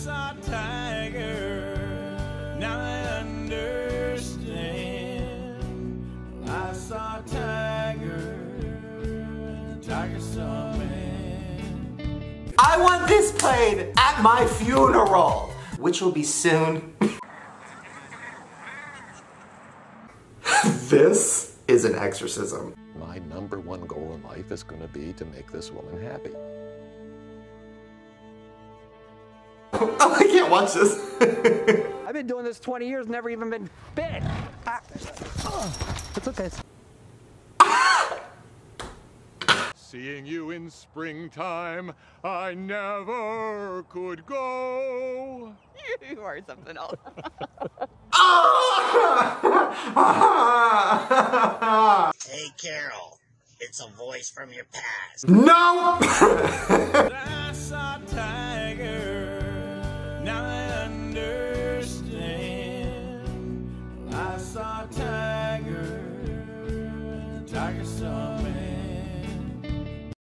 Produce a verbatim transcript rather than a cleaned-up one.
saw Tiger, now I understand. I saw Tiger, Tiger saw me. I want this played at my funeral, which will be soon. This is an exorcism. My number one goal in life is going to be to make this woman happy. Oh, I can't watch this. I've been doing this twenty years, never even been bit. Ah. Oh, it's okay. Seeing you in springtime, I never could go. You are something else. Hey, Carol. It's a voice from your past. No! I saw Tiger, now I understand. I saw Tiger, Tiger saw me.